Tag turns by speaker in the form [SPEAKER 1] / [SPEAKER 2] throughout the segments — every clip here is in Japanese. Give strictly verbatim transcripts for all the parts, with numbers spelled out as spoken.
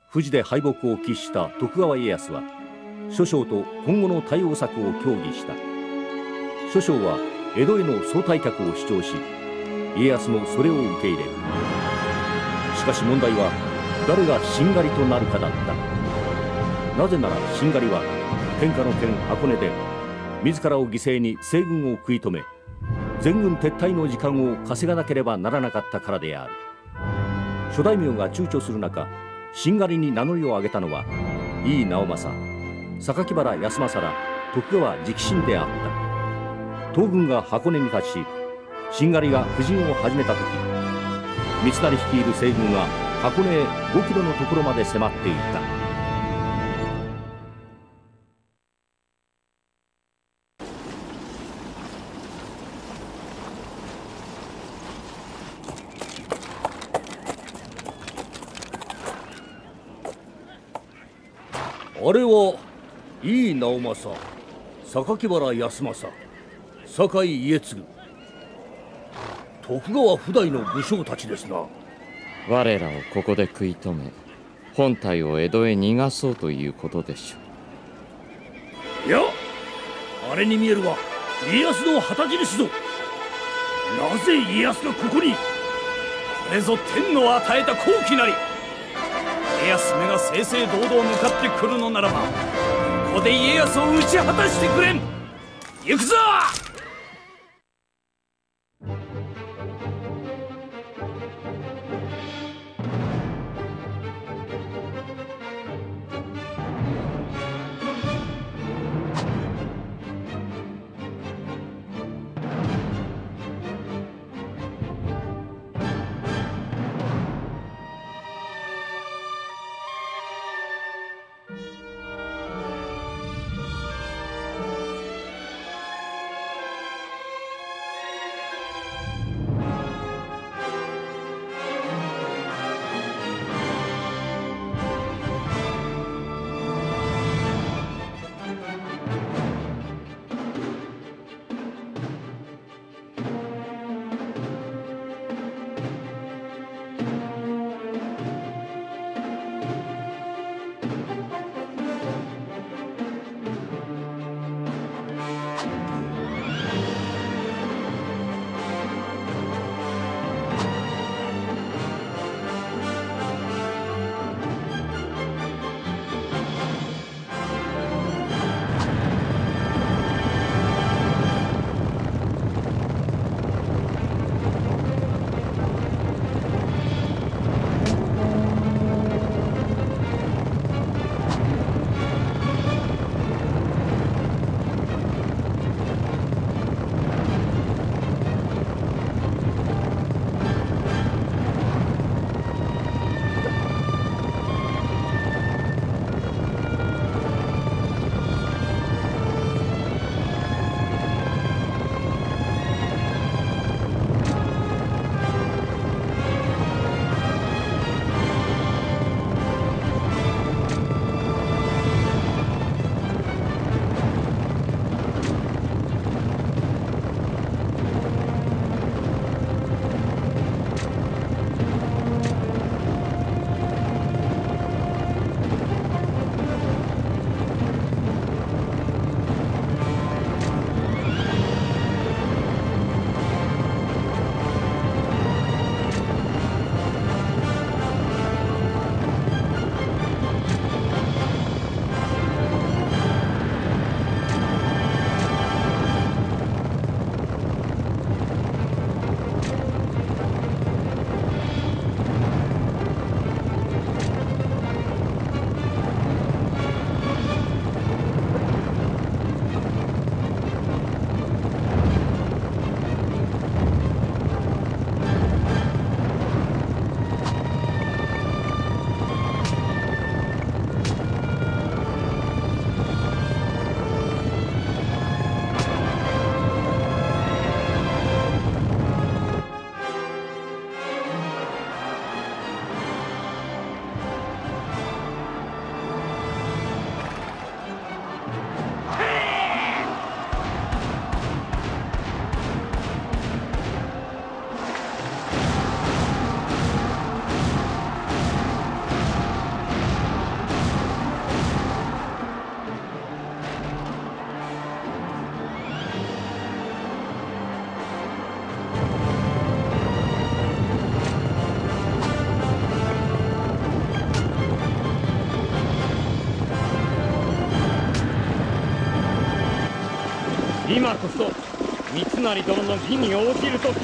[SPEAKER 1] 富士で敗北を喫した徳川家康は諸将と今後の対応策を協議した。諸将は江戸への総退却を主張し、家康もそれを受け入れる。しかし問題は誰がしんがりとなるかだった。なぜならしんがりは天下の県箱根で自らを犠牲に西軍を食い止め、全軍撤退の時間を稼がなければならなかったからである。諸大名が躊躇する中、しんがりに名乗りを上げたのは井伊直政、榊原康政ら徳川直臣であった。東軍が箱根に達し、しんがりが布陣を始めた時、三成率いる西軍は箱根へごキロのところまで迫っていた。あれは井伊直政、榊原康政、酒井家継、徳川譜代の武将たちですな。
[SPEAKER 2] 我らをここで食い止め、本体を江戸へ逃がそうということでしょ
[SPEAKER 1] う。いや、あれに見えるは家康の旗印ぞ。なぜ家康がここに。これぞ天の与えた好機なり。家康めが正々堂々向かってくるのならば、ここで家康を討ち果たしてくれん。行くぞ。
[SPEAKER 2] 今こそ三成殿の義に応じるとき。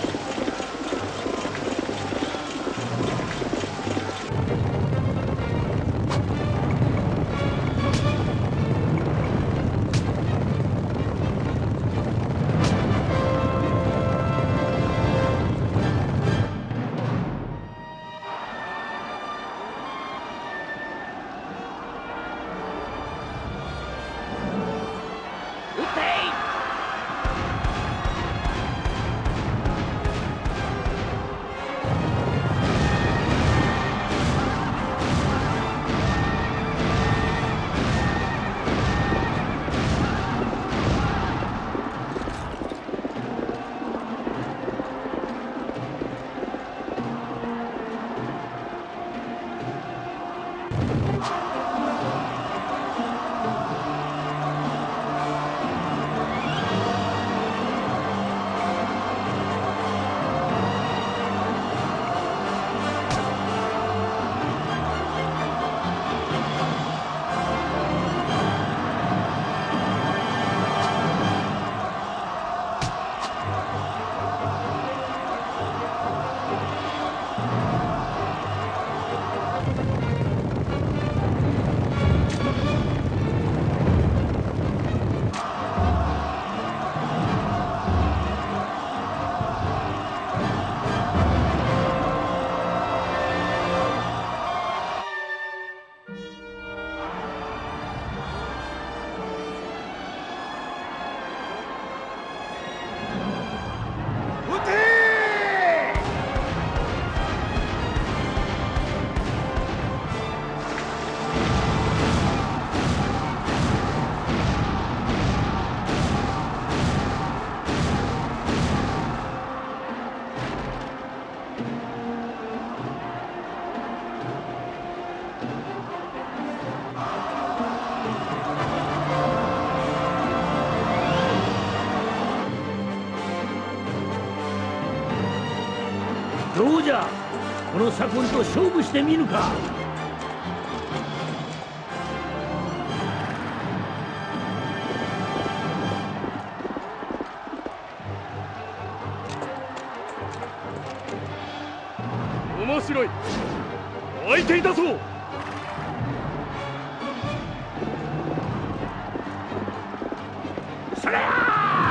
[SPEAKER 3] どうじゃ、この左近と勝負してみるか。
[SPEAKER 4] 面白い。相手いたぞ。
[SPEAKER 3] それー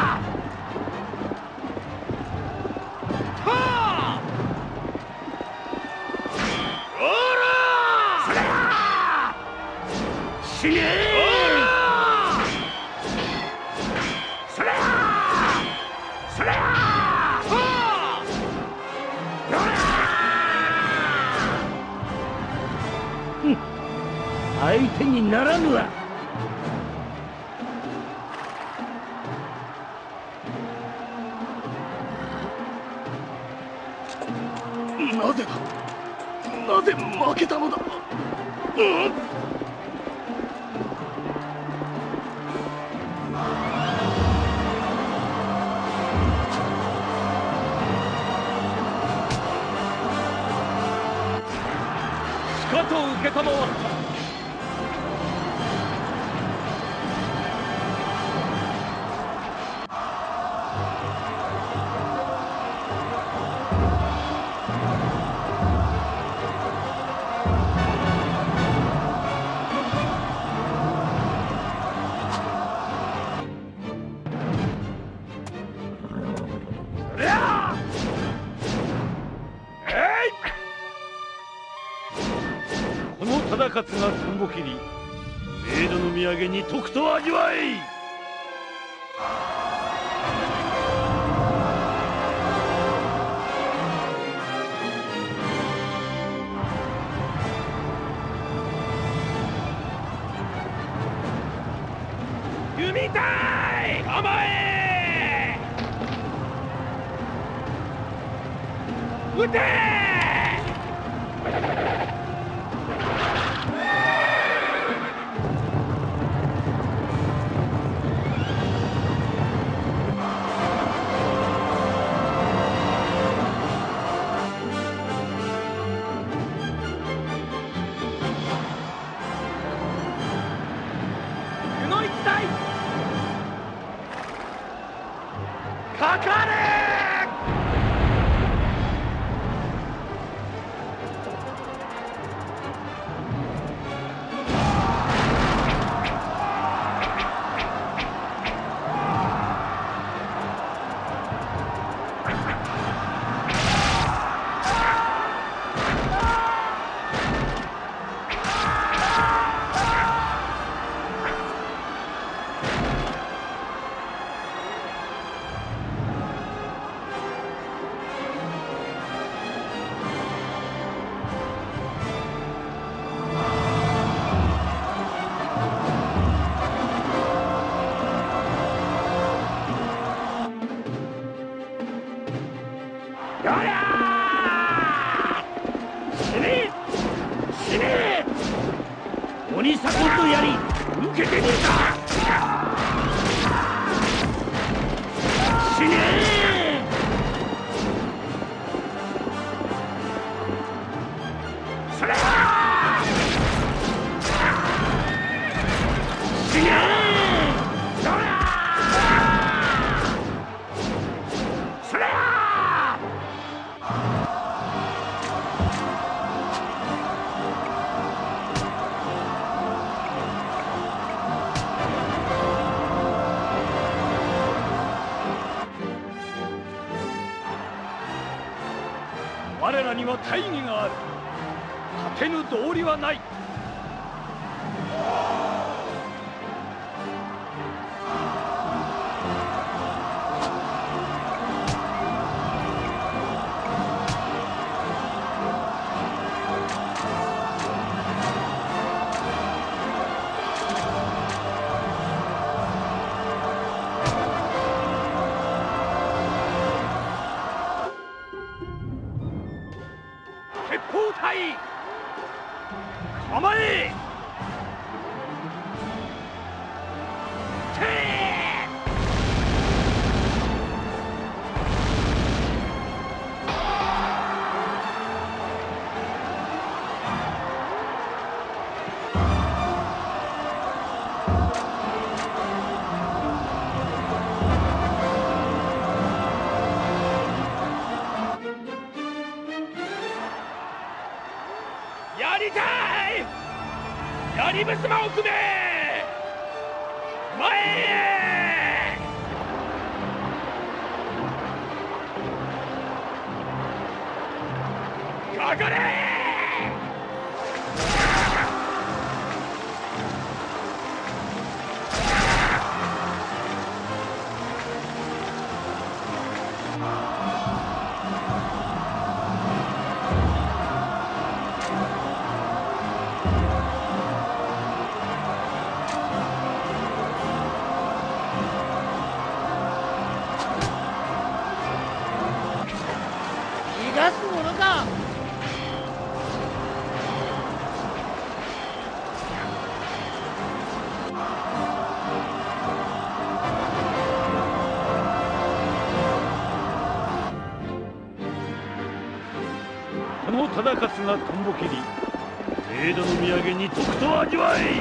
[SPEAKER 3] 死ねー！それーそれーー相手にならぬわ。
[SPEAKER 4] なぜだ、なぜ負けたのだ。うん
[SPEAKER 2] かと受けたまわった。
[SPEAKER 3] この忠勝が丹後切り、冥土の土産にとくと味わい。弓隊構え、撃て。 鬼左近の槍受けてみるか。死ねえ。それ死ねえ。それそれ我らには大義がある。勝てぬ道理はない。鉄砲隊構え。やりたい。槍衾を組め。前へ。かかれ。逃がすものか。この忠勝がトンボ切り、冥土の土産に徳と味わい。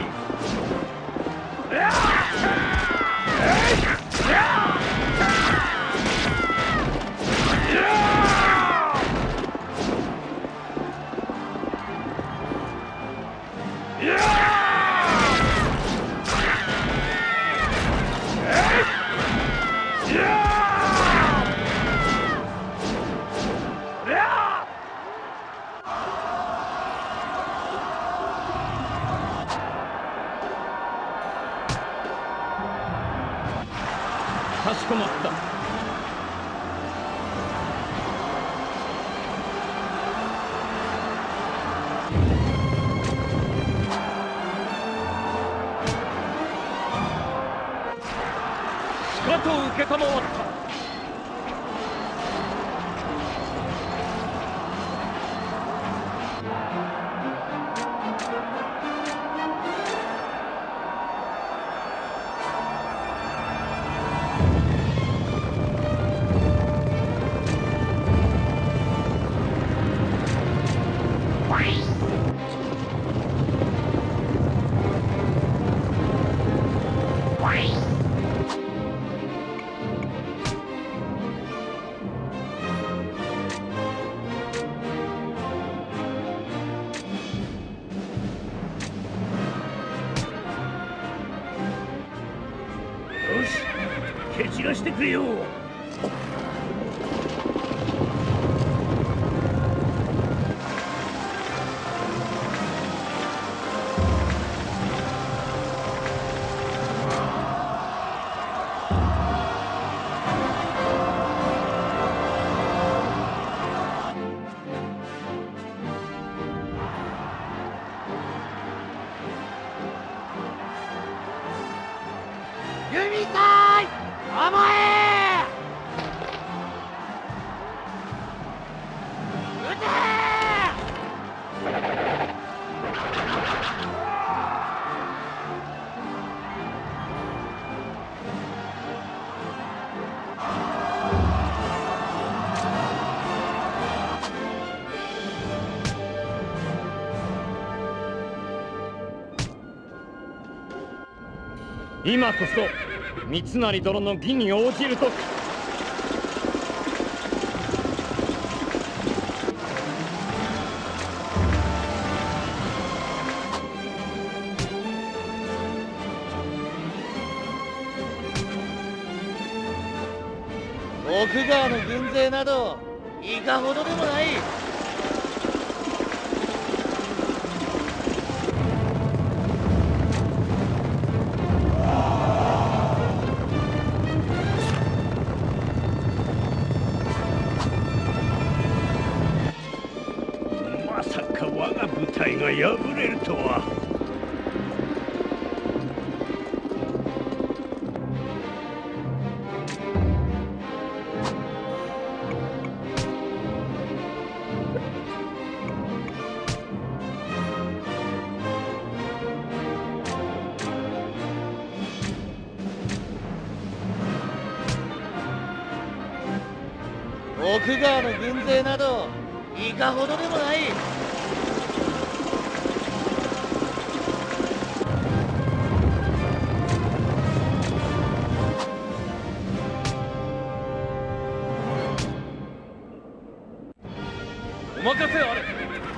[SPEAKER 3] かしこまった。しかと受けたまわった。よし、蹴散らしてくれよ。弓隊構え。撃て。
[SPEAKER 2] 今こそ三成殿の義に応じるとき。
[SPEAKER 5] 奥川の軍勢などいかほどでもない。
[SPEAKER 3] まさか我が部隊が敗れるとは。
[SPEAKER 5] 奥川の軍勢などいかほどでもない。
[SPEAKER 3] お任せあれ。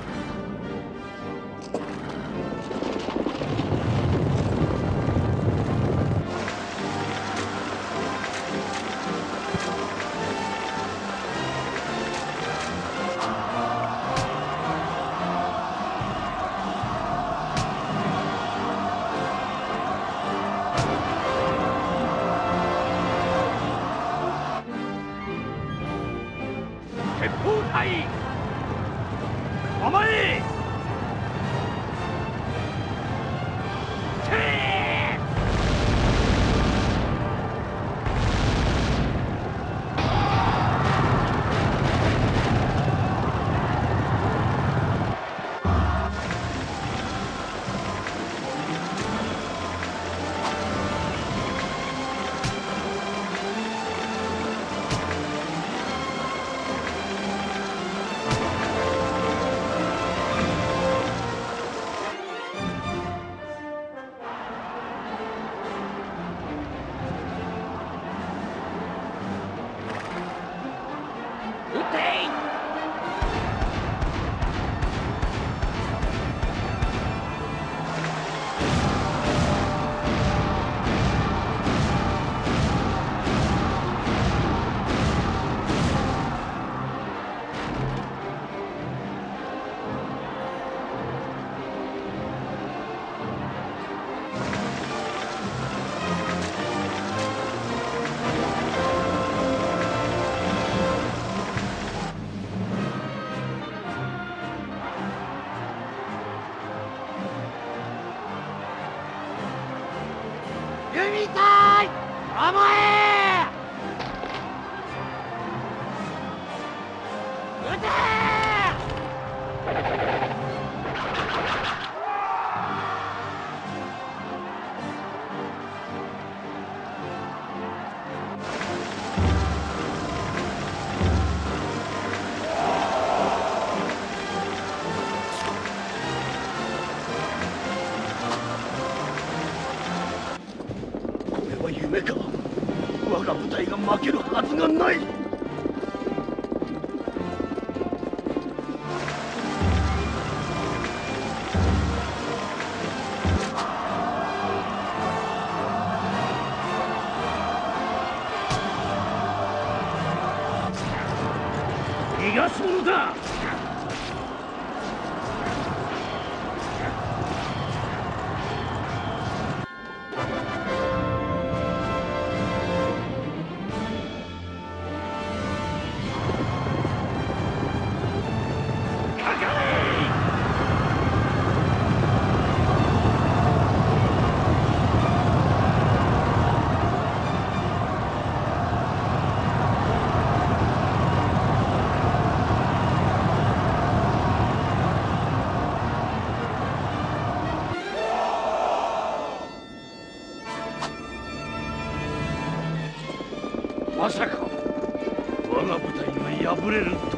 [SPEAKER 3] 鉄砲隊構え。
[SPEAKER 5] 弓隊構え。撃て。
[SPEAKER 4] 夢か。我が部隊が負けるはずがない。逃がすものだ。まさか我が部隊が敗れると